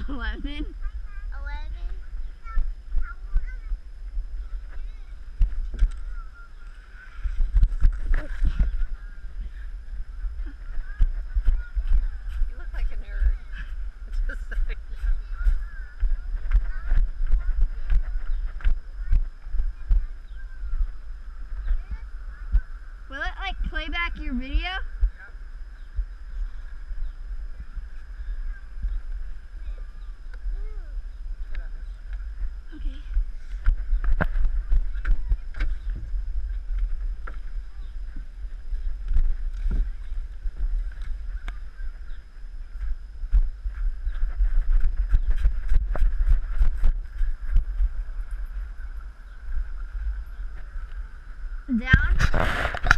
11. You look like a nerd. Just so you know. Will it like play back your video? Okay. Down.